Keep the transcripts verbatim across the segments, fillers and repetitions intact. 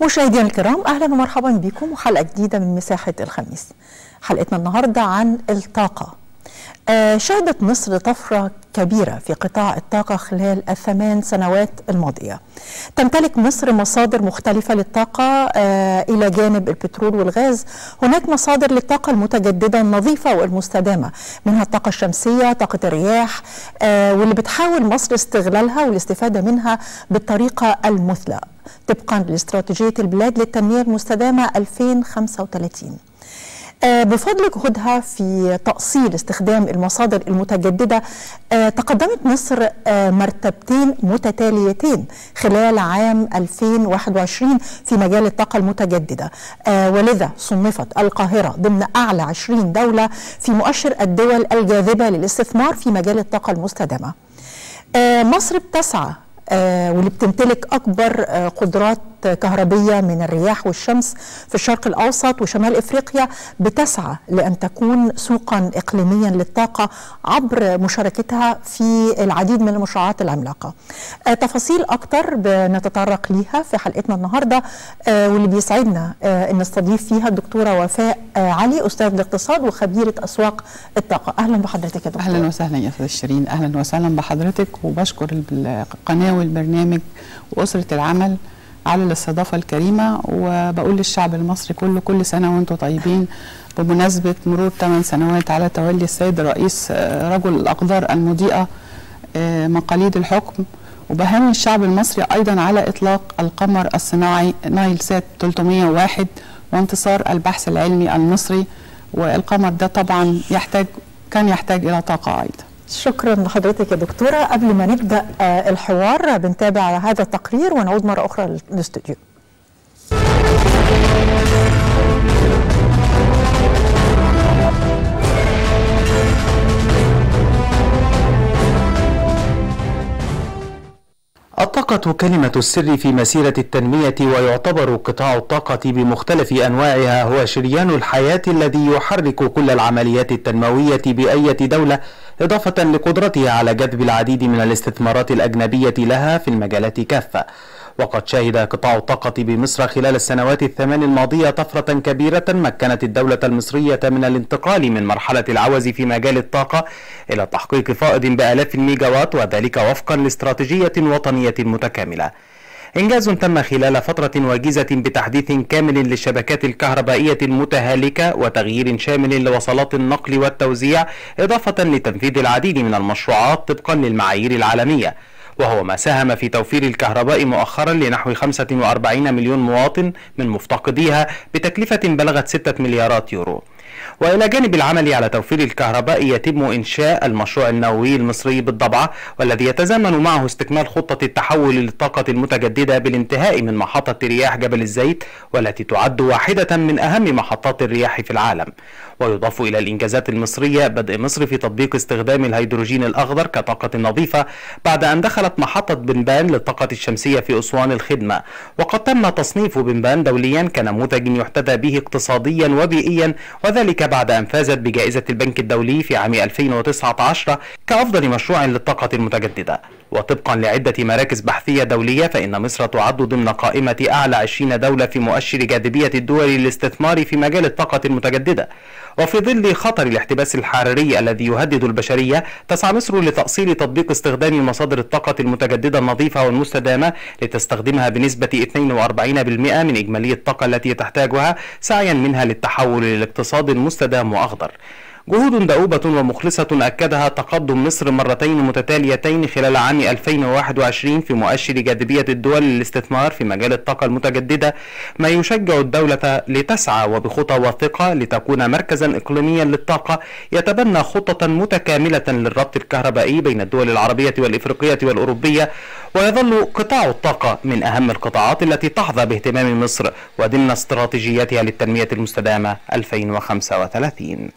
مشاهدينا الكرام، أهلا ومرحبا بكم وحلقة جديدة من مساحة الخميس. حلقتنا النهاردة عن الطاقة. آه شهدت مصر طفرة كبيرة في قطاع الطاقة خلال الثمان سنوات الماضية. تمتلك مصر مصادر مختلفة للطاقة آه إلى جانب البترول والغاز. هناك مصادر للطاقة المتجددة النظيفة والمستدامة، منها الطاقة الشمسية، طاقة الرياح، آه واللي بتحاول مصر استغلالها والاستفادة منها بالطريقة المثلى طبقا لاستراتيجية البلاد للتنمية المستدامة ألفين وخمسة وثلاثين. بفضل جهودها في تأصيل استخدام المصادر المتجددة، تقدمت مصر مرتبتين متتاليتين خلال عام ألفين وواحد وعشرين في مجال الطاقة المتجددة، ولذا صنفت القاهرة ضمن أعلى عشرين دولة في مؤشر الدول الجاذبة للاستثمار في مجال الطاقة المستدامة. مصر بتسعى آه واللي بتمتلك أكبر آه قدرات كهربية من الرياح والشمس في الشرق الأوسط وشمال إفريقيا، بتسعى لأن تكون سوقا إقليميا للطاقة عبر مشاركتها في العديد من المشروعات العملاقة. آه تفاصيل أكتر بنتطرق ليها في حلقتنا النهاردة، آه واللي بيسعدنا آه أن نستضيف فيها الدكتورة وفاء آه علي، أستاذ الاقتصاد وخبيرة أسواق الطاقة. أهلا بحضرتك يا دكتورة. أهلا وسهلا يا أستاذ شيرين، أهلا وسهلا بحضرتك، وبشكر القناة والبرنامج وأسرة العمل على الاستضافة الكريمة. وبقول للشعب المصري كله كل سنة وانتم طيبين بمناسبة مرور ثمان سنوات على تولي السيد الرئيس رجل الأقدار المضيئة مقاليد الحكم. وبهني الشعب المصري أيضا على إطلاق القمر الصناعي نايل سات ثلاثمائة وواحد وانتصار البحث العلمي المصري. والقمر ده طبعا يحتاج كان يحتاج إلى طاقة أيضا. شكرا لحضرتك يا دكتورة. قبل ما نبدأ الحوار بنتابع هذا التقرير ونعود مرة أخرى للاستوديو. الطاقة كلمة السر في مسيرة التنمية، ويعتبر قطاع الطاقة بمختلف أنواعها هو شريان الحياة الذي يحرك كل العمليات التنموية بأية دولة، إضافة لقدرتها على جذب العديد من الاستثمارات الأجنبية لها في المجالات كافة. وقد شهد قطاع الطاقة بمصر خلال السنوات الثمان الماضية طفرة كبيرة مكنت الدولة المصرية من الانتقال من مرحلة العوز في مجال الطاقة إلى تحقيق فائض بآلاف الميجاوات، وذلك وفقا لاستراتيجية وطنية متكاملة. إنجاز تم خلال فترة وجيزة بتحديث كامل للشبكات الكهربائية المتهالكة وتغيير شامل لوصلات النقل والتوزيع، إضافة لتنفيذ العديد من المشروعات طبقا للمعايير العالمية، وهو ما ساهم في توفير الكهرباء مؤخرا لنحو خمسة وأربعين مليون مواطن من مفتقديها بتكلفة بلغت ستة مليارات يورو. وإلى جانب العمل على توفير الكهرباء يتم إنشاء المشروع النووي المصري بالضبعة، والذي يتزامن معه استكمال خطة التحول للطاقة المتجددة بالانتهاء من محطة رياح جبل الزيت، والتي تعد واحدة من أهم محطات الرياح في العالم. ويضاف إلى الإنجازات المصرية بدء مصر في تطبيق استخدام الهيدروجين الأخضر كطاقة نظيفة بعد أن دخلت محطة بنبان للطاقة الشمسية في أسوان الخدمة. وقد تم تصنيف بنبان دوليا كنموذج يحتذى به اقتصاديا وبيئيا، وذلك بعد أن فازت بجائزة البنك الدولي في عام ألفين وتسعة عشر كأفضل مشروع للطاقة المتجددة. وطبقا لعدة مراكز بحثية دولية، فإن مصر تعد ضمن قائمة أعلى عشرين دولة في مؤشر جاذبية الدول للاستثمار في مجال الطاقة المتجددة. وفي ظل خطر الاحتباس الحراري الذي يهدد البشرية، تسعى مصر لتأصيل تطبيق استخدام مصادر الطاقة المتجددة النظيفة والمستدامة لتستخدمها بنسبة اثنين وأربعين بالمئة من إجمالي الطاقة التي تحتاجها، سعيا منها للتحول للاقتصاد المستدام وأخضر. جهود دؤوبة ومخلصة أكدها تقدم مصر مرتين متتاليتين خلال عام ألفين وواحد وعشرين في مؤشر جاذبية الدول للاستثمار في مجال الطاقة المتجددة، ما يشجع الدولة لتسعى وبخطى واثقة لتكون مركزا إقليميا للطاقة يتبنى خطة متكاملة للربط الكهربائي بين الدول العربية والإفريقية والأوروبية. ويظل قطاع الطاقة من أهم القطاعات التي تحظى باهتمام مصر وضمن استراتيجيتها للتنمية المستدامة ألفين وخمسة وثلاثين.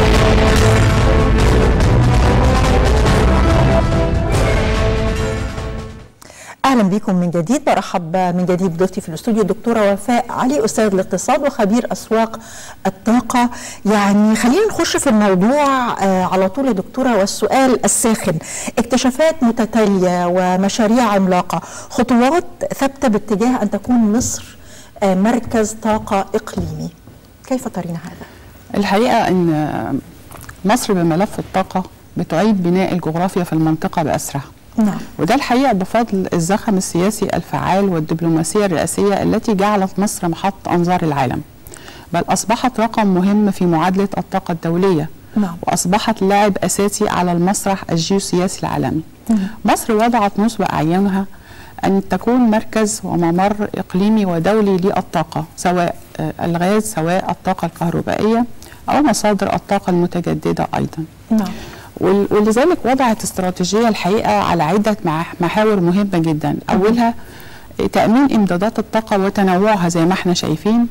اهلا بكم من جديد. برحب من جديد بضيفتي في الاستوديو الدكتوره وفاء علي، استاذ الاقتصاد وخبير اسواق الطاقه. يعني خلينا نخش في الموضوع على طول يا دكتوره، والسؤال الساخن: اكتشافات متتاليه ومشاريع عملاقه، خطوات ثابته باتجاه ان تكون مصر مركز طاقة إقليمي، كيف ترين هذا؟ الحقيقة أن مصر بملف الطاقة بتعيد بناء الجغرافيا في المنطقة بأسرها. نعم. وده الحقيقة بفضل الزخم السياسي الفعال والدبلوماسية الرئاسية التي جعلت مصر محط أنظار العالم، بل أصبحت رقم مهم في معادلة الطاقة الدولية. نعم. وأصبحت لاعب أساسي على المسرح الجيوسياسي العالمي. نعم. مصر وضعت نصب أعينها أن تكون مركز وممر إقليمي ودولي للطاقة، سواء الغاز سواء الطاقة الكهربائية أو مصادر الطاقة المتجددة أيضا. نعم. ولذلك وضعت استراتيجية الحقيقة على عدة محاور مهمة جدا. أولها تأمين إمدادات الطاقة وتنوعها زي ما احنا شايفين،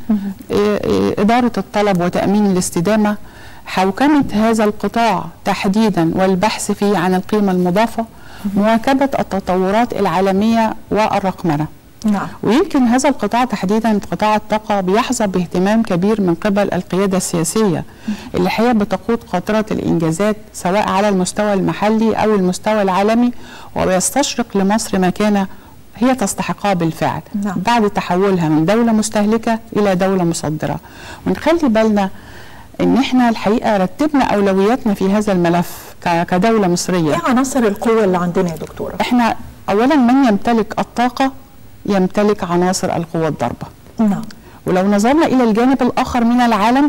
إدارة الطلب وتأمين الاستدامة، حوكمة هذا القطاع تحديدا والبحث فيه عن القيمة المضافة، مواكبة التطورات العالمية والرقمنة. نعم. ويمكن هذا القطاع تحديدا قطاع الطاقة بيحظى باهتمام كبير من قبل القيادة السياسية اللي هي بتقود قاطرة الإنجازات سواء على المستوى المحلي أو المستوى العالمي، وبيستشرق لمصر مكانة هي تستحقها بالفعل. نعم. بعد تحولها من دولة مستهلكة إلى دولة مصدرة. ونخلي بالنا ان احنا الحقيقه رتبنا اولوياتنا في هذا الملف كدوله مصريه. ايه عناصر القوه اللي عندنا يا دكتوره؟ احنا اولا من يمتلك الطاقه يمتلك عناصر القوى الضاربه. نعم. ولو نظرنا الى الجانب الاخر من العالم،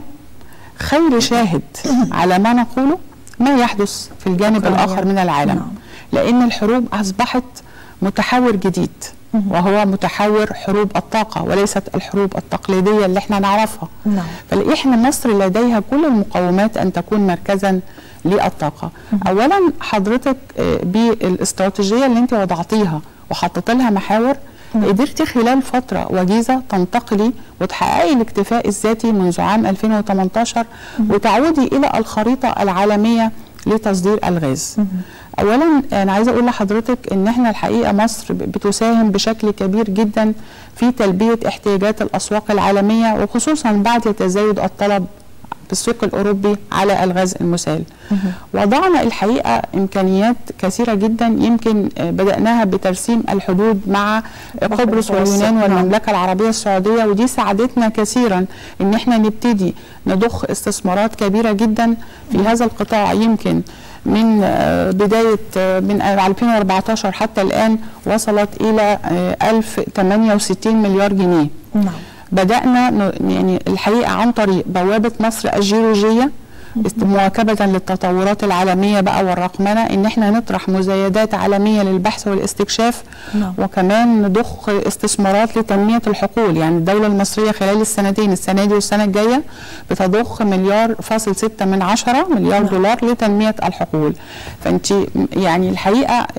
خير شاهد على ما نقوله ما يحدث في الجانب الاخر من العالم. نعم. لان الحروب اصبحت متحور جديد، وهو متحور حروب الطاقة وليست الحروب التقليدية اللي احنا نعرفها. نعم. فاحنا مصر لديها كل المقومات أن تكون مركزا للطاقة. أولا حضرتك بالاستراتيجية اللي انت وضعتيها وحطت لها محاور، قدرتي خلال فترة وجيزة تنتقلي وتحققي الاكتفاء الذاتي منذ عام ألفين وثمانية عشر وتعودي إلى الخريطة العالمية لتصدير الغاز. اولا انا عايزه اقول لحضرتك ان احنا الحقيقه مصر بتساهم بشكل كبير جدا في تلبيه احتياجات الاسواق العالميه، وخصوصا بعد تزايد الطلب في السوق الاوروبي على الغاز المسال. وضعنا الحقيقه امكانيات كثيره جدا، يمكن بداناها بترسيم الحدود مع قبرص واليونان والمملكه العربيه السعوديه، ودي ساعدتنا كثيرا ان احنا نبتدي نضخ استثمارات كبيره جدا في هذا القطاع. يمكن من بداية من ألفين وأربعة عشر حتى الآن وصلت إلى ألف وثمانية وستين مليار جنيه. نعم. بدأنا يعني الحقيقة عن طريق بوابة مصر الجيولوجية مواكبة للتطورات العالمية بقى والرقمنة، ان احنا نطرح مزايدات عالمية للبحث والاستكشاف. نعم. وكمان نضخ استثمارات لتنمية الحقول. يعني الدولة المصرية خلال السنتين السنة دي والسنة الجاية بتضخ مليار فاصل ستة من عشرة مليار نعم. دولار لتنمية الحقول. فانت يعني الحقيقة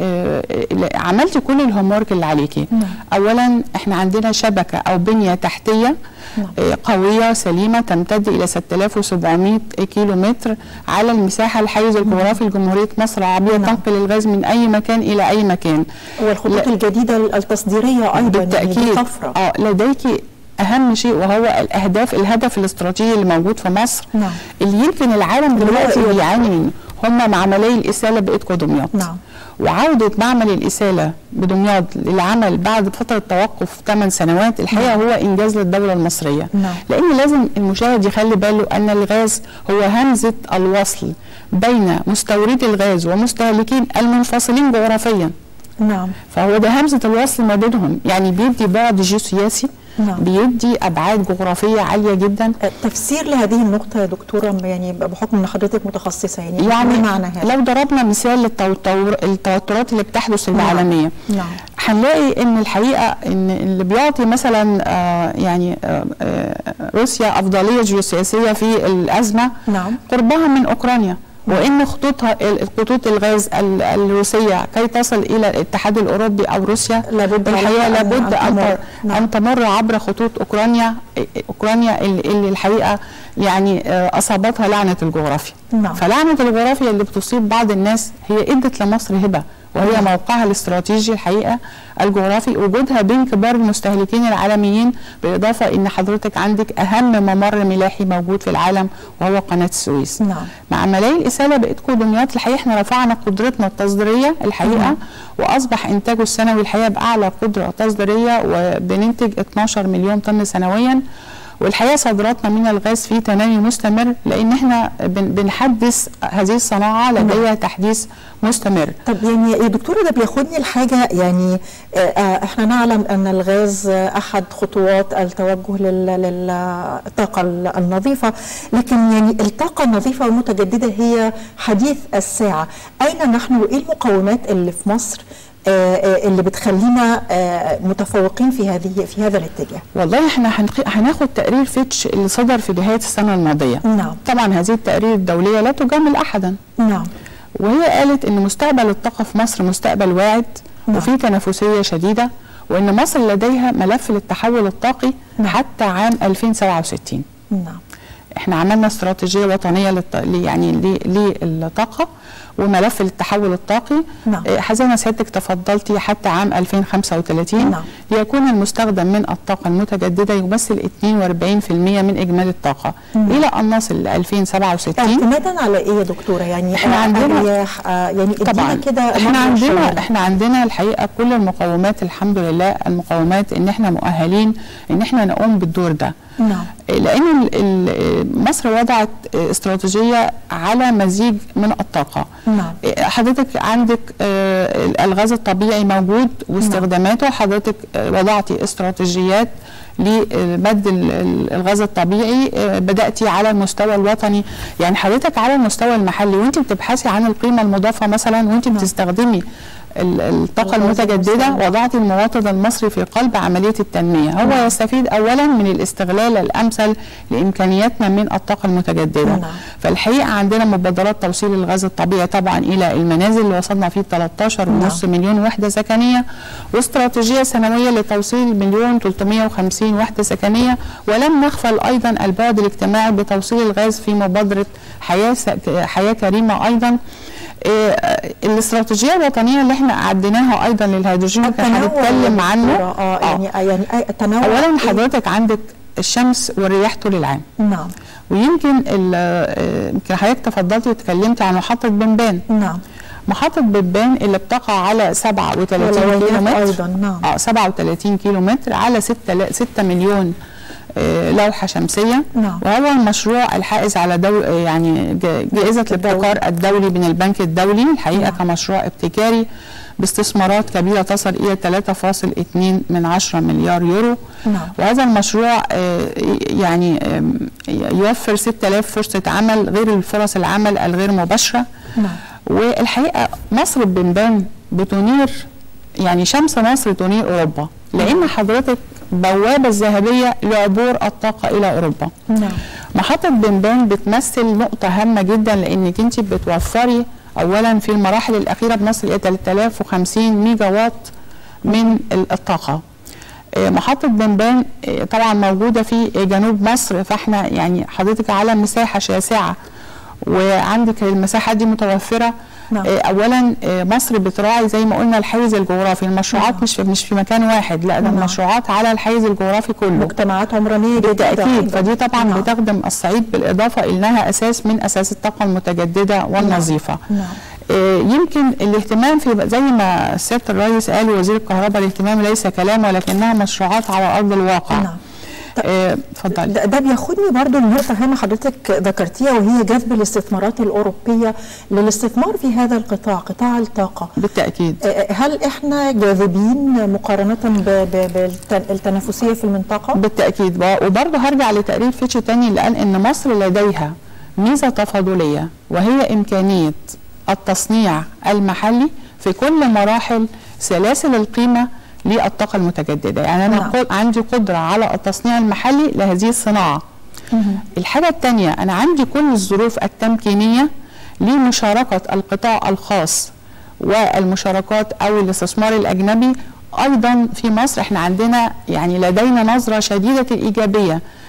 عملتي كل الهومورك اللي عليكي. نعم. اولا احنا عندنا شبكة او بنية تحتية نعم. قوية سليمة تمتد إلى ستة آلاف وسبعمائة كيلو متر على المساحة الحيز الجغرافي لجمهورية مصر العربية. نعم. تنقل الغاز من أي مكان إلى أي مكان. والخطوط الجديدة التصديرية أيضا بالتأكيد. يعني اه لديك أهم شيء وهو الأهداف الهدف الاستراتيجي اللي موجود في مصر. نعم. اللي يمكن العالم دلوقتي بيعاني منه هم معملي الإسالة بإيدكو دمياط. نعم. وعودة معمل الإسالة بدمياط للعمل بعد فترة توقف ثمان سنوات الحقيقة نعم. هو إنجاز للدولة المصرية. نعم. لأن لازم المشاهد يخلي باله أن الغاز هو همزة الوصل بين مستوردي الغاز ومستهلكين المنفصلين جغرافيا. نعم. فهو ده همزة الوصل ما بينهم، يعني بيدي بعد جيوسياسي. نعم. بيدي ابعاد جغرافيه عاليه جدا. تفسير لهذه النقطه يا دكتوره، يعني بحكم ان حضرتك متخصصه، يعني يعني معنى هذا لو ضربنا مثال للتوترات اللي بتحدث العالميه. نعم. هنلاقي ان الحقيقه ان اللي بيعطي مثلا آه يعني آه آه روسيا افضليه جيوسياسيه في الازمه نعم. قربها من اوكرانيا، وان خطوطها خطوط الغاز الروسيه كي تصل الى الاتحاد الاوروبي او روسيا لابد الحقيقه لابد ان ان تمر عبر خطوط اوكرانيا اوكرانيا اللي, اللي الحقيقه يعني اصابتها لعنه الجغرافيا. نعم. فلعنه الجغرافيا اللي بتصيب بعض الناس هي ادت لمصر هبه وهي موقعها الاستراتيجي الحقيقه الجغرافي، وجودها بين كبار المستهلكين العالميين، بالاضافه ان حضرتك عندك اهم ممر ملاحي موجود في العالم وهو قناه السويس. نعم. مع ملاهي الاساله بقتكم دمياط الحقيقه احنا رفعنا قدرتنا التصديريه الحقيقه، نعم. واصبح انتاجه السنوي الحقيقه باعلى قدره تصديريه، وبننتج اتناشر مليون طن سنويا. والحقيقه صادراتنا من الغاز في تنامي مستمر، لان احنا بنحدث هذه الصناعه لديها تحديث مستمر. طب يعني يا دكتوره ده بياخدني لحاجه، يعني احنا نعلم ان الغاز احد خطوات التوجه للطاقه النظيفه، لكن يعني الطاقه النظيفه والمتجدده هي حديث الساعه. اين نحن وايه المقومات اللي في مصر اللي بتخلينا متفوقين في هذه في هذا الاتجاه؟ والله احنا هناخد تقرير فيتش اللي صدر في نهايه السنه الماضيه. نعم. طبعا هذه التقارير الدوليه لا تجامل احدا. نعم. وهي قالت ان مستقبل الطاقه في مصر مستقبل واعد، نعم. وفي تنافسيه شديده، وان مصر لديها ملف للتحول الطاقي، نعم. حتى عام ألفين وسبعة وستين. نعم. احنا عملنا استراتيجيه وطنيه للط... يعني للطاقه وملف للتحول الطاقي. نعم. زي ما سيادتك تفضلتي حتى عام ألفين وخمسة وثلاثين. نعم. ليكون المستخدم من الطاقه المتجدده يمثل اثنين وأربعين بالمئة من اجمالي الطاقه. نعم. الى ان نصل ل ألفين وسبعة وستين. اعتمادا على ايه يا دكتوره؟ يعني احنا عندنا آه يعني طبعا كده احنا عندنا احنا عندنا الحقيقه كل المقومات الحمد لله، المقومات ان احنا مؤهلين ان احنا نقوم بالدور ده. نعم. لان مصر وضعت استراتيجيه على مزيج من الطاقه. نعم. حضرتك عندك الغاز الطبيعي موجود واستخداماته. نعم. حضرتك وضعتي استراتيجيات لمد الغاز الطبيعي، بداتي على المستوى الوطني، يعني حضرتك على المستوى المحلي وانت بتبحثي عن القيمه المضافه مثلا وانت بتستخدمي الطاقة المتجددة، وضعت المواطن المصري في قلب عملية التنمية. هو نعم. يستفيد أولا من الاستغلال الأمثل لإمكانياتنا من الطاقة المتجددة. نعم. فالحقيقة عندنا مبادرات توصيل الغاز الطبيعي طبعا إلى المنازل اللي وصلنا فيه تلتاشر ونص نعم. مليون وحدة سكنية، واستراتيجية سنوية لتوصيل مليون ثلاثمئة وخمسين وحدة سكنية. ولم نغفل أيضا البعد الاجتماعي بتوصيل الغاز في مبادرة حياة حياة كريمة أيضا. إيه الاستراتيجيه الوطنيه اللي احنا عديناها ايضا للهيدروجين كان هنتكلم عنه. اه يعني يعني التنوع. اولا حضرتك عندك الشمس والرياح طول العام. نعم. ويمكن يمكن حضرتك تفضلتي وتكلمتي عن محطه بنبان. نعم. محطه بنبان اللي بتقع على سبعة وثلاثين كيلو متر. ايضا. نعم. اه سبعة وثلاثين كيلو متر على ستة مليون لوحة شمسية. نعم. وهو المشروع الحائز على دو يعني جائزة الابتكار الدولي من البنك الدولي الحقيقة. نعم. كمشروع ابتكاري باستثمارات كبيرة تصل إلى ثلاثة فاصلة اثنين من عشرة مليار يورو. نعم. وهذا المشروع يعني يوفر ستة آلاف فرصة عمل غير الفرص العمل الغير مباشرة. نعم. والحقيقة مصر بنبان بتنير، يعني شمس مصر تنير أوروبا، لأن حضرتك بوابة الذهبية لعبور الطاقة إلى أوروبا. نعم. محطة بنبان بتمثل نقطة هامة جدا، لأنك أنت بتوفري أولا في المراحل الأخيرة بنصل إلى ثلاثة آلاف وخمسين ميجا وات من الطاقة. محطة بنبان طبعا موجودة في جنوب مصر، فاحنا يعني حضرتك على مساحة شاسعة وعندك المساحة دي متوفرة. نعم. اولا مصر بتراعي زي ما قلنا الحيز الجغرافي، المشروعات نعم. مش في مش في مكان واحد، لا ده نعم. المشروعات على الحيز الجغرافي كله، مجتمعات عمرانيه بالتاكيد. فدي طبعا نعم. بتخدم الصعيد، بالاضافه انها اساس من اساس الطاقه المتجدده والنظيفه. نعم. آه يمكن الاهتمام في زي ما سياده الرئيس قال وزير الكهرباء، الاهتمام ليس كلام ولكنها مشروعات على ارض الواقع. نعم. اتفضلي. ده, ده بياخدني برضو لنقطة هامة حضرتك ذكرتيها، وهي جذب الاستثمارات الأوروبية للاستثمار في هذا القطاع، قطاع الطاقة. بالتأكيد. هل احنا جاذبين مقارنة بالتنافسية في المنطقة؟ بالتأكيد. وبرضه هرجع لتقرير فيتش تاني اللي قال إن مصر لديها ميزة تفاضلية، وهي إمكانية التصنيع المحلي في كل مراحل سلاسل القيمة للطاقة المتجددة. يعني أنا نعم. عندي قدرة على التصنيع المحلي لهذه الصناعة. مه. الحاجة الثانية أنا عندي كل الظروف التمكينية لمشاركة القطاع الخاص والمشاركات أو الاستثمار الأجنبي أيضا في مصر. احنا عندنا يعني لدينا نظرة شديدة الإيجابية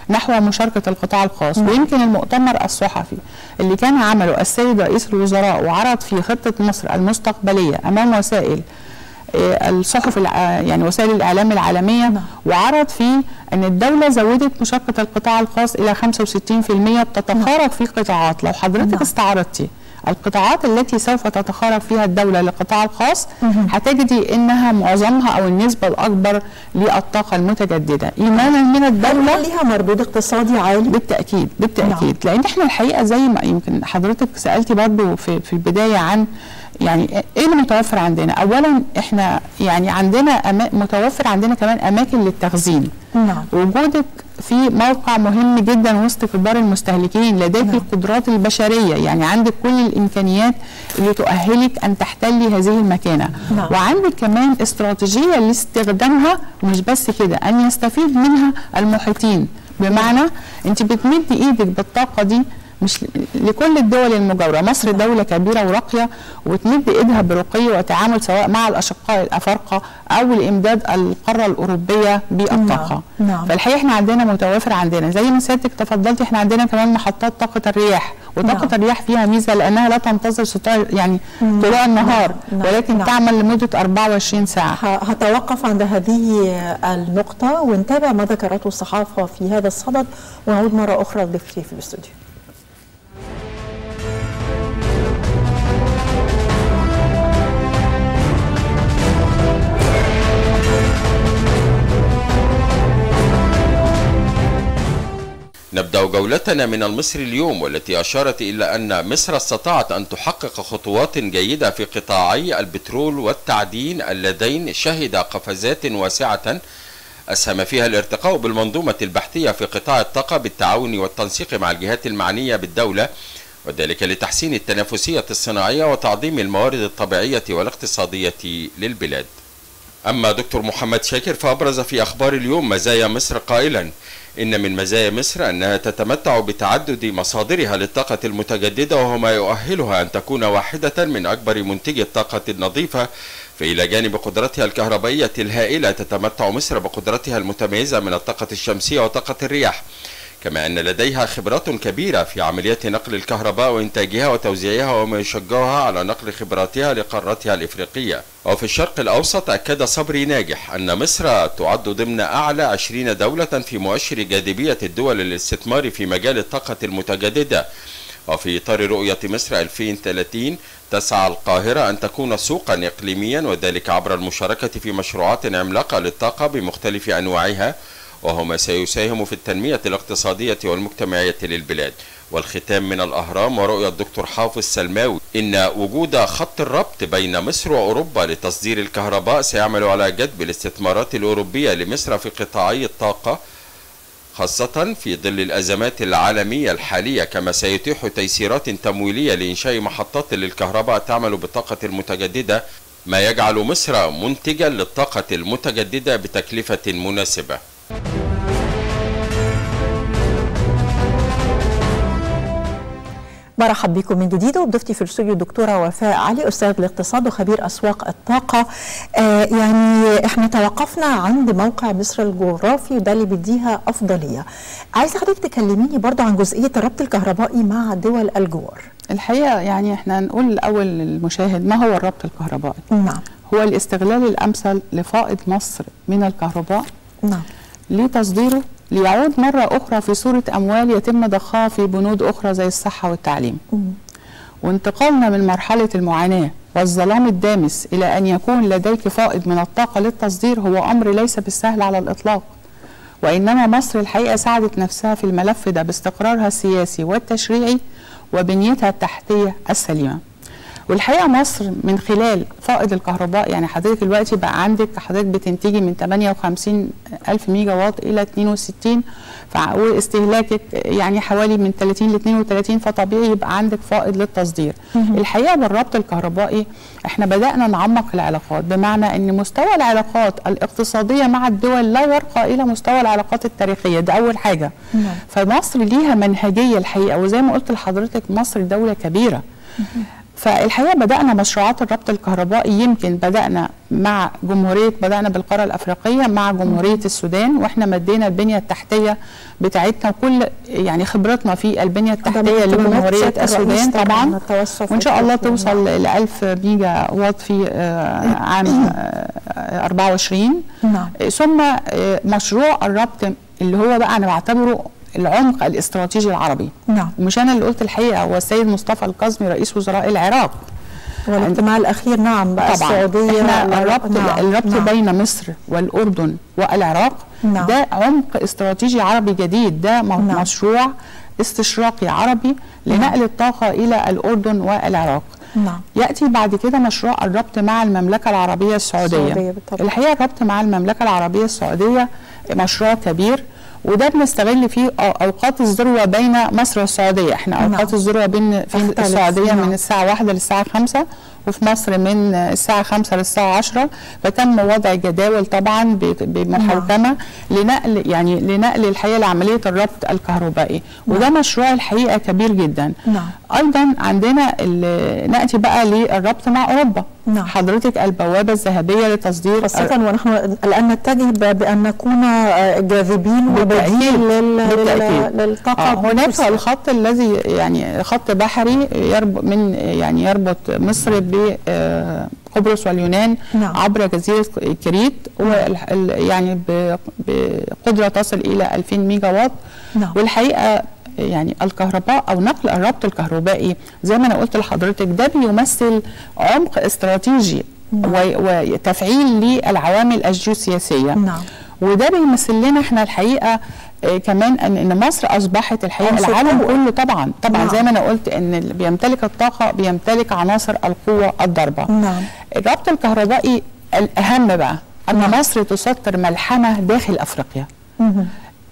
نحو مشاركه القطاع الخاص. ويمكن المؤتمر الصحفي اللي كان عمله السيد رئيس الوزراء وعرض فيه خطه مصر المستقبليه امام وسائل الصحف يعني وسائل الاعلام العالميه، وعرض فيه ان الدوله زودت مشاركه القطاع الخاص الى خمسة وستين بالمئة بتتخارج في قطاعات. لو حضرتك استعرضتي القطاعات التي سوف تتخارج فيها الدولة للقطاع الخاص هتجدي انها معظمها او النسبة الاكبر للطاقة المتجددة ايمانا من الدولة. هل ليها مردود اقتصادي عالي؟ بالتأكيد بالتأكيد. نعم. لان احنا الحقيقة زي ما يمكن حضرتك سألتي برضو في, في البداية عن يعني ايه اللي متوفر عندنا. اولا احنا يعني عندنا أما متوفر عندنا كمان اماكن للتخزين. نعم. وجودك في موقع مهم جدا وسط كبار المستهلكين، لديك نعم. القدرات البشريه، يعني عندك كل الامكانيات اللي تؤهلك ان تحتلي هذه المكانه. نعم. وعندك كمان استراتيجيه لاستخدامها، ومش بس كده ان يستفيد منها المحيطين. بمعنى انت بتمدي ايدك بالطاقه دي مش لكل الدول المجاوره، مصر دوله كبيره وراقيه وتمد ايدها برقي وتعامل سواء مع الاشقاء الافارقه او لامداد القاره الاوروبيه بالطاقه. نعم. نعم. فالحقيقه احنا عندنا متوافر عندنا زي ما سيادتك تفضلتي، احنا عندنا كمان محطات طاقه الرياح، وطاقه نعم. الرياح فيها ميزه لانها لا تنتظر ستار يعني طلوع النهار نعم. ولكن نعم. تعمل لمده أربعة وعشرين ساعه. هتوقف عند هذه النقطه ونتابع ما ذكرته الصحافه في هذا الصدد، ونعود مره اخرى لضيفتي في الاستوديو. نبدأ جولتنا من المصري اليوم، والتي أشارت إلى أن مصر استطاعت أن تحقق خطوات جيدة في قطاعي البترول والتعدين اللذين شهد قفزات واسعة أسهم فيها الارتقاء بالمنظومة البحثية في قطاع الطاقة بالتعاون والتنسيق مع الجهات المعنية بالدولة، وذلك لتحسين التنافسية الصناعية وتعظيم الموارد الطبيعية والاقتصادية للبلاد. أما دكتور محمد شاكر فأبرز في أخبار اليوم مزايا مصر قائلا إن من مزايا مصر أنها تتمتع بتعدد مصادرها للطاقة المتجددة، وهو ما يؤهلها أن تكون واحدة من أكبر منتجي الطاقة النظيفة. فإلى جانب قدرتها الكهربائية الهائلة تتمتع مصر بقدرتها المتميزة من الطاقة الشمسية وطاقة الرياح، كما أن لديها خبرات كبيرة في عمليات نقل الكهرباء وإنتاجها وتوزيعها، وما يشجعها على نقل خبراتها لقارتها الإفريقية. وفي الشرق الأوسط أكد صبري ناجح أن مصر تعد ضمن أعلى عشرين دولة في مؤشر جاذبية الدول للاستثمار في مجال الطاقة المتجددة. وفي إطار رؤية مصر ألفين وثلاثين تسعى القاهرة أن تكون سوقا إقليميا، وذلك عبر المشاركة في مشروعات عملاقة للطاقة بمختلف أنواعها، وهو ما سيساهم في التنمية الاقتصادية والمجتمعية للبلاد. والختام من الأهرام ورؤية الدكتور حافظ سلماوي إن وجود خط الربط بين مصر وأوروبا لتصدير الكهرباء سيعمل على جذب الاستثمارات الأوروبية لمصر في قطاعي الطاقة، خاصة في ظل الأزمات العالمية الحالية، كما سيتيح تيسيرات تمويلية لإنشاء محطات للكهرباء تعمل بالطاقة المتجددة، ما يجعل مصر منتجا للطاقة المتجددة بتكلفة مناسبة. مرحب بكم من جديد، وبضيفتي في الاستوديو الدكتوره وفاء علي، استاذ الاقتصاد وخبير اسواق الطاقه. آه يعني احنا توقفنا عند موقع مصر الجغرافي وده اللي بيديها افضليه. عايزه حضرتك تكلميني برضو عن جزئيه الربط الكهربائي مع دول الجوار. الحقيقه يعني احنا نقول الاول للمشاهد ما هو الربط الكهربائي؟ نعم. هو الاستغلال الامثل لفائض مصر من الكهرباء نعم لتصديره ليعود مرة أخرى في صورة أموال يتم ضخها في بنود أخرى زي الصحة والتعليم. مم. وانتقالنا من مرحلة المعاناة والظلام الدامس إلى أن يكون لديك فائض من الطاقة للتصدير هو أمر ليس بالسهل على الإطلاق، وإنما مصر الحقيقة ساعدت نفسها في الملف ده باستقرارها السياسي والتشريعي وبنيتها التحتية السليمة. والحقيقه مصر من خلال فائض الكهرباء، يعني حضرتك دلوقتي بقى عندك حضرتك بتنتجي من ثمانية وخمسين ألف ميجا واط الى اثنين وستين، واستهلاكك يعني حوالي من ثلاثين ل اثنين وثلاثين، فطبيعي يبقى عندك فائض للتصدير. الحقيقه بالربط الكهربائي احنا بدانا نعمق العلاقات، بمعنى ان مستوى العلاقات الاقتصاديه مع الدول لا يرقى الى مستوى العلاقات التاريخيه، ده اول حاجه. فمصر ليها منهجيه الحقيقه، وزي ما قلت لحضرتك مصر دوله كبيره. فالحقيقه بدانا مشروعات الربط الكهربائي، يمكن بدانا مع جمهوريه بدانا بالقاره الافريقيه مع جمهوريه السودان، واحنا مدينا البنيه التحتيه بتاعتنا وكل يعني خبرتنا في البنيه التحتيه لجمهوريه السودان طبعا، وان شاء الله توصل ل ألف ميجا واط في عام أربعة وعشرين. نعم. ثم مشروع الربط اللي هو بقى انا بعتبره العمق الاستراتيجي العربي. نعم. ومش انا اللي قلت الحقيقه، هو السيد مصطفى الكاظمي رئيس وزراء العراق والاجتماع الاخير نعم بقى طبعا السعوديه احنا الربط نعم. الربط نعم. بين مصر والاردن والعراق. نعم. ده عمق استراتيجي عربي جديد، ده نعم. مشروع استشراقي عربي لنقل الطاقه الى الاردن والعراق. نعم. ياتي بعد كده مشروع الربط مع المملكه العربيه السعوديه. الحقيقه الربط مع المملكه العربيه السعوديه مشروع كبير، وده بنستغل فيه اوقات الذروه بين مصر والسعوديه. احنا اوقات نعم. الذروه بين في السعوديه نعم. من الساعه واحدة للساعه خمسة، وفي مصر من الساعه خمسة للساعه عشرة، فتم وضع جداول طبعا بمحوكمه نعم. لنقل يعني لنقل الحقيقه لعمليه الربط الكهربائي، نعم. وده مشروع الحقيقه كبير جدا. نعم. ايضا عندنا ناتي بقى للربط مع اوروبا. نعم. حضرتك البوابه الذهبيه لتصدير، خاصه ونحن الان نتجه بان نكون جاذبين وبديل للطاقه. آه هناك الخط الذي يعني خط بحري يربط من يعني يربط مصر بقبرص واليونان نعم. عبر جزيره كريت، يعني بقدره تصل الى ألفين ميجا واط. نعم. والحقيقه يعني الكهرباء او نقل الربط الكهربائي زي ما انا قلت لحضرتك ده بيمثل عمق استراتيجي نعم. وتفعيل للعوامل الجيوسياسيه. نعم. وده بيمثل لنا احنا الحقيقه آه كمان ان ان مصر اصبحت الحقيقه العالم كله طبعا طبعا نعم. زي ما انا قلت ان اللي بيمتلك الطاقه بيمتلك عناصر القوه الضاربه. نعم. الربط الكهربائي الاهم بقى ان نعم. مصر تسطر ملحمه داخل افريقيا مم.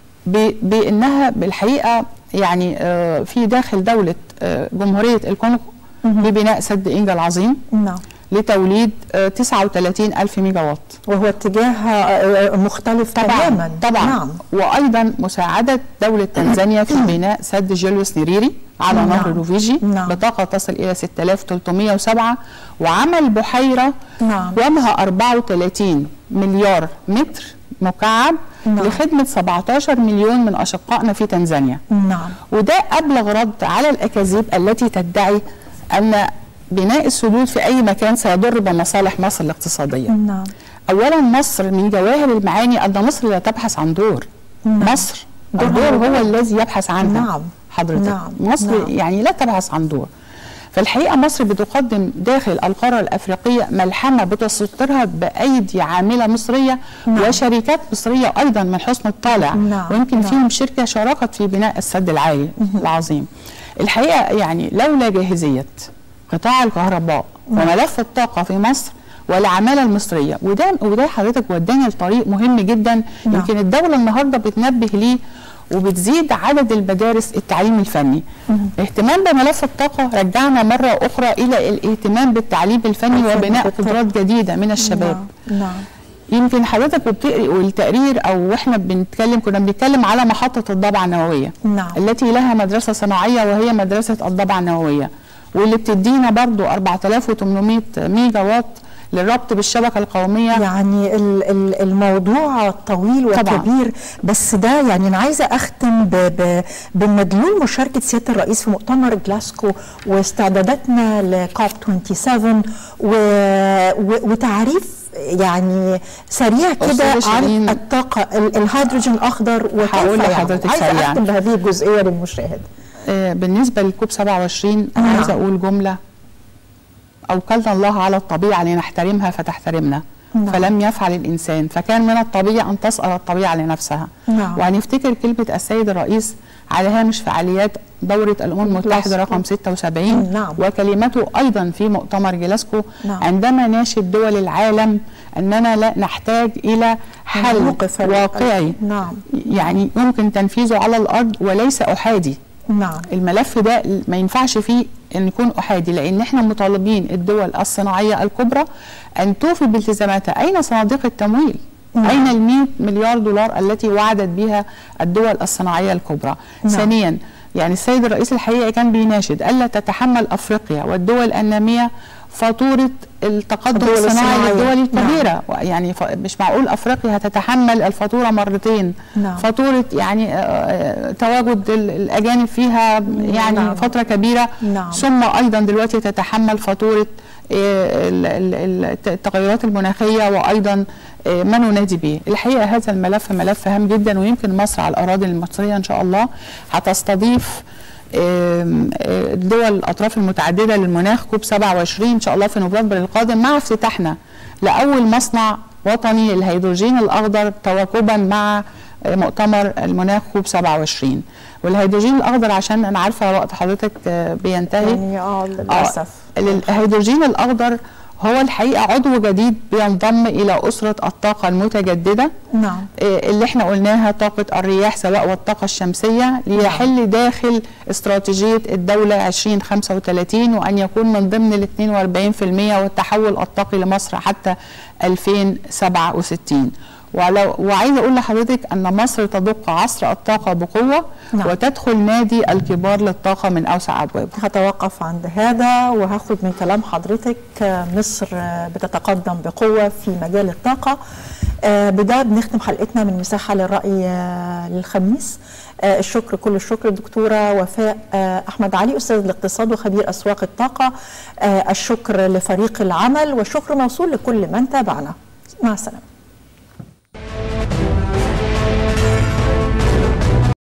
بانها بالحقيقه يعني آه في داخل دوله آه جمهوريه الكونغو ببناء سد إنجا العظيم نعم. لتوليد آه تسعة وثلاثين ألف ميجا واط، وهو اتجاه آه مختلف طبعا تماما طبعا نعم. وايضا مساعده دوله تنزانيا في بناء سد جوليوس نيريري على نعم. نهر روفيجي نعم. بطاقه تصل الى ستة آلاف وثلاثمائة وسبعة، وعمل بحيره نعم. قوامها أربعة وثلاثين مليار متر مكعب نعم. لخدمة سبعة عشر مليون من أشقائنا في تنزانيا. نعم. وده أبلغ رد على الأكاذيب التي تدعي أن بناء السدود في أي مكان سيضر بمصالح مصر الاقتصادية. نعم. أولا مصر من جواهر المعاني أن مصر لا تبحث عن دور. نعم. مصر الدور هو الذي يبحث عنها. نعم. حضرتك نعم. مصر نعم. يعني لا تبحث عن دور. فالحقيقه مصر بتقدم داخل القاره الافريقيه ملحمه بتسطرها بايدي عامله مصريه نعم. وشركات مصريه ايضا من حسن الطالع نعم. ويمكن نعم. فيهم شركه شاركت في بناء السد العالي العظيم. الحقيقه يعني لولا جاهزيه قطاع الكهرباء نعم. وملف الطاقه في مصر والعماله المصريه، وده وده حضرتك وداني لطريق مهم جدا نعم. يمكن الدوله النهارده بتنبه ليه وبتزيد عدد المدارس التعليم الفني. مم. اهتمام بملف الطاقة رجعنا مرة أخرى إلى الاهتمام بالتعليم الفني وبناء قدرات جديدة من الشباب. نعم. نعم. يمكن حضرتك بتقري والتقرير أو وإحنا بنتكلم كنا بنتكلم على محطة الضبعة النووية نعم. التي لها مدرسة صناعية وهي مدرسة الضبعة النووية، واللي بتدينا برضو أربعة آلاف وثمانمائة ميجا واط للربط بالشبكه القوميه. يعني الموضوع طويل وكبير، بس ده يعني انا عايزه اختم بمدلول مشاركه سياده الرئيس في مؤتمر جلاسكو واستعداداتنا لكوب سبعة وعشرين وتعريف يعني سريع كده عن الطاقه الهيدروجين الاخضر وكيف هقول لحضرتك سريعا. عايزه اختم بهذه الجزئيه للمشاهد. آه بالنسبه للكوب سبعة وعشرين انا عايزه اقول جمله: أوكلنا الله على الطبيعة لنحترمها فتحترمنا. نعم. فلم يفعل الإنسان، فكان من الطبيعي أن تسأل الطبيعة لنفسها. نعم. وهنفتكر كلمة السيد الرئيس على هامش فعاليات دورة الأمم المتحدة رقم ستة وسبعين. نعم. وكلمته أيضا في مؤتمر جلاسكو. نعم. عندما ناشد دول العالم أننا لا نحتاج إلى حل واقعي نعم. يعني يمكن تنفيذه على الأرض وليس أحادي. نعم. الملف ده ما ينفعش فيه ان يكون احادي، لان احنا مطالبين الدول الصناعيه الكبرى ان توفي بالتزاماتها. اين صناديق التمويل؟ نعم. اين ال مئة مليار دولار التي وعدت بها الدول الصناعيه الكبرى؟ نعم. ثانيا يعني السيد الرئيس الحقيقه كان بيناشد الا تتحمل افريقيا والدول الناميه فاتوره التقدم الصناعي للدول الكبيره. نعم. يعني مش معقول افريقيا هتتحمل الفاتوره مرتين. نعم. فاتوره يعني تواجد الاجانب فيها يعني نعم. فتره كبيره. نعم. ثم ايضا دلوقتي تتحمل فاتوره التغيرات المناخيه وايضا ما ننادي به. الحقيقه هذا الملف ملف هام جدا، ويمكن مصر على الاراضي المصريه ان شاء الله هتستضيف دول الاطراف المتعدده للمناخ كوب سبعة وعشرين ان شاء الله في نوفمبر القادم، مع افتتاحنا لاول مصنع وطني للهيدروجين الاخضر تواكبا مع مؤتمر المناخ كوب سبعة وعشرين. والهيدروجين الاخضر عشان انا عارفه وقت حضرتك بينتهي يعني اه للاسف آه الهيدروجين الاخضر هو الحقيقه عضو جديد بينضم الى اسره الطاقه المتجدده. نعم. اللي احنا قلناها طاقه الرياح سواء والطاقه الشمسيه، ليحل نعم. داخل استراتيجيه الدوله عشرين خمسة وثلاثين، وان يكون من ضمن ال اثنين وأربعين بالمئة والتحول الطاقي لمصر حتى ألفين وسبعة وستين. ولو وعايزه اقول لحضرتك ان مصر تدق عصر الطاقه بقوه. نعم. وتدخل نادي الكبار للطاقه من اوسع ابوابه. هتوقف عند هذا وهاخد من كلام حضرتك مصر بتتقدم بقوه في مجال الطاقه. بده بنختم حلقتنا من مساحه للراي للخميس. الشكر كل الشكر دكتوره وفاء احمد علي استاذ الاقتصاد وخبير اسواق الطاقه. الشكر لفريق العمل والشكر موصول لكل من تابعنا. مع السلامه.